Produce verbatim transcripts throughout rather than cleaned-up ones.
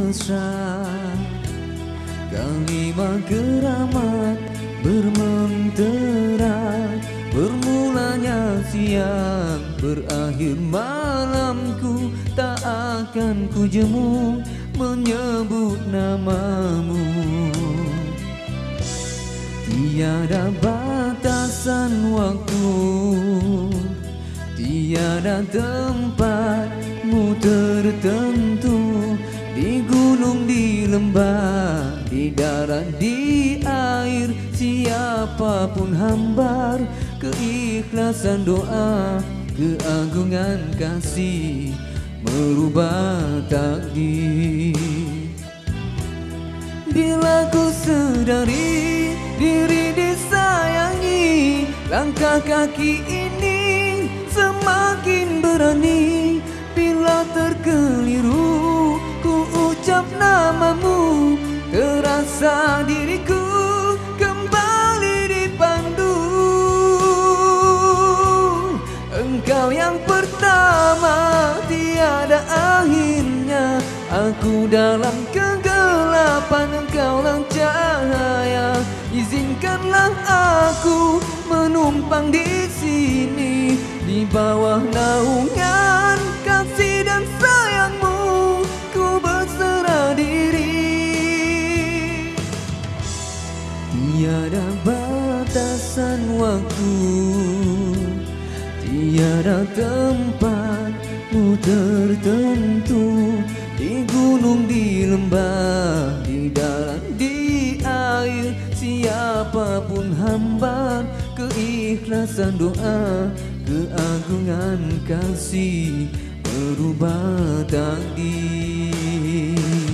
mesra. Kalimat keramat bermentera, bermulanya siang, berakhir malamku. Tak akan ku jemu menyebut namamu. Tiada batasan waktu, tiada tempatmu tertentu. Di gunung, di lembah, di darat, di air, siapapun hambar. Keikhlasan doa, keagungan kasih merubah takdir. Bila ku sedari diri disayangi, langkah kaki ini semakin berani. Bila terkeliru ku ucap namamu, terasa diriku kembali dipandu. Engkau yang pertama, tiada akhirnya. Aku dalam kegelapan, engkaulah cahaya. Izinkanlah aku menumpang di sini, di bawah naungan kasih dan sayangmu. Ku berserah diri. Tiada batasan waktu, tiada tempatmu tertentu. Di gunung, di lembah, di darat, di air, siapapun hambar. Keikhlasan doa, keagungan kasih merubah takdir.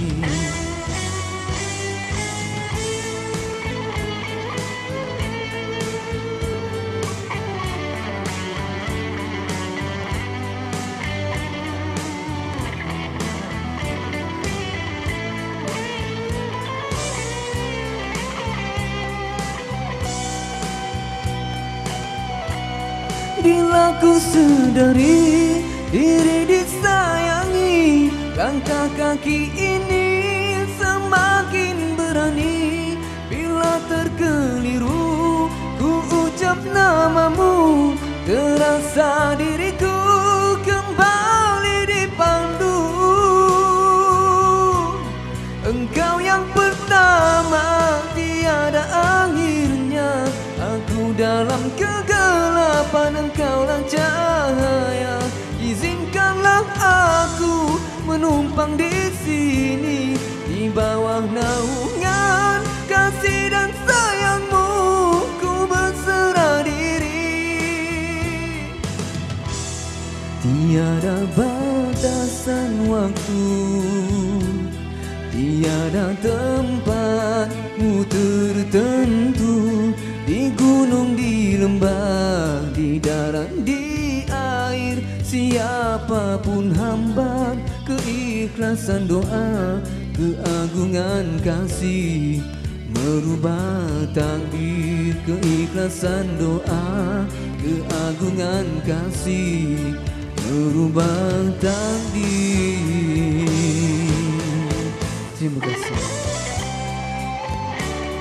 Bila ku sedari diri disayangi, langkah kaki ini semakin berani. Bila terkeliru ku ucap namamu, terasa diriku kembali dipandu. Engkau yang pertama, tiada akhirnya. Aku dalam kegelapan, engkaulah cahaya. Izinkanlah aku menumpang di sini, di bawah naungan kasih dan sayangmu. Ku berserah diri. Tiada batasan waktu, tiada tempatmu tertentu. Di gunung, di lembah, di darat, di air, siapapun hambar. Keikhlasan doa, keagungan kasih merubah takdir. Keikhlasan doa, keagungan kasih merubah takdir. Terima kasih.